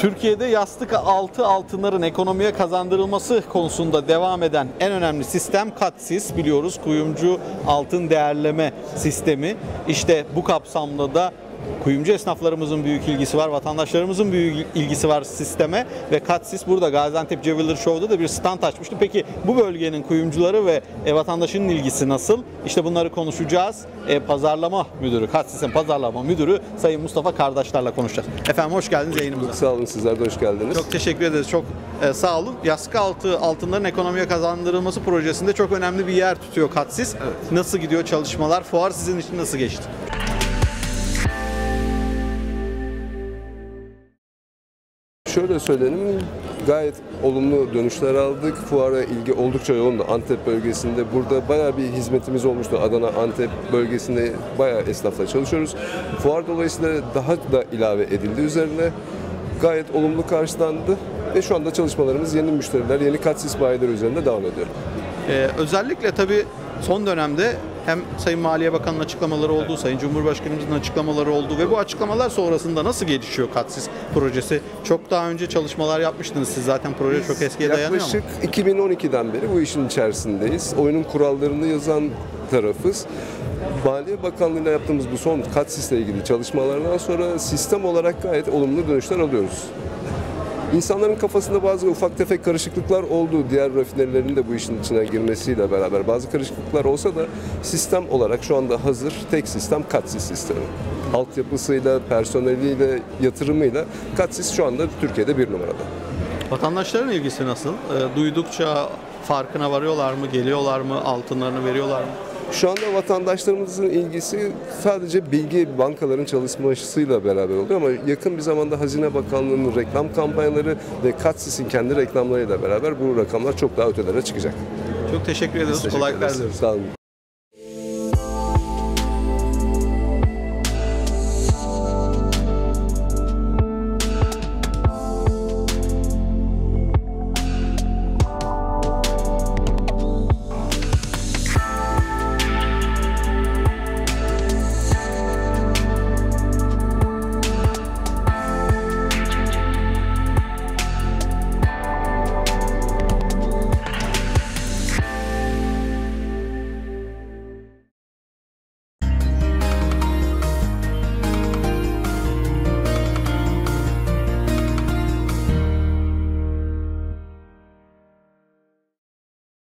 Türkiye'de yastık altı altınların ekonomiye kazandırılması konusunda devam eden en önemli sistem KATSİS, biliyoruz, kuyumcu altın değerleme sistemi. İşte bu kapsamda da kuyumcu esnaflarımızın büyük ilgisi var, vatandaşlarımızın büyük ilgisi var sisteme ve KATSİS burada Gaziantep Jeweler Show'da da bir stand açmıştı. Peki bu bölgenin kuyumcuları ve vatandaşının ilgisi nasıl? İşte bunları konuşacağız. Pazarlama müdürü, KATSİS'in pazarlama müdürü Sayın Mustafa Kardeşler'le konuşacağız. Efendim hoş geldiniz yayınımıza. Sağ olun, sizler de hoş geldiniz. Çok teşekkür ederiz. Çok sağ olun. Yastık altı altınların ekonomiye kazandırılması projesinde çok önemli bir yer tutuyor KATSİS. Evet. Nasıl gidiyor çalışmalar? Fuar sizin için nasıl geçti? Şöyle söyleyelim, gayet olumlu dönüşler aldık. Fuara ilgi oldukça yoğundu Antep bölgesinde. Burada bayağı bir hizmetimiz olmuştu. Adana, Antep bölgesinde bayağı esnafla çalışıyoruz. Fuar dolayısıyla daha da ilave edildi üzerine. Gayet olumlu karşılandı ve şu anda çalışmalarımız yeni müşteriler, yeni KATSİS bayileri üzerinde devam ediyor. Özellikle tabii son dönemde hem Sayın Maliye Bakanı'nın açıklamaları oldu, Sayın Cumhurbaşkanımızın açıklamaları oldu ve bu açıklamalar sonrasında nasıl gelişiyor KATSİS projesi? Çok daha önce çalışmalar yapmıştınız siz, zaten proje çok eskiye dayanıyor ama. Yaklaşık 2012'den beri bu işin içerisindeyiz. Oyunun kurallarını yazan tarafız. Maliye Bakanlığı'yla yaptığımız bu son KATSİS'le ilgili çalışmalardan sonra sistem olarak gayet olumlu dönüşler alıyoruz. İnsanların kafasında bazı ufak tefek karışıklıklar oldu. Diğer rafinerilerin de bu işin içine girmesiyle beraber bazı karışıklıklar olsa da sistem olarak şu anda hazır tek sistem KATSİS sistemi. Altyapısıyla, personeliyle, yatırımıyla KATSİS şu anda Türkiye'de bir numarada. Vatandaşların ilgisi nasıl? Duydukça farkına varıyorlar mı, geliyorlar mı, altınlarını veriyorlar mı? Şu anda vatandaşlarımızın ilgisi sadece bilgi bankaların çalışmasıyla beraber oluyor ama yakın bir zamanda Hazine Bakanlığı'nın reklam kampanyaları ve KATSİS'in kendi reklamlarıyla beraber bu rakamlar çok daha ötelere çıkacak. Çok teşekkür ederiz. Kolaylıklar diliyoruz. Sağ olun.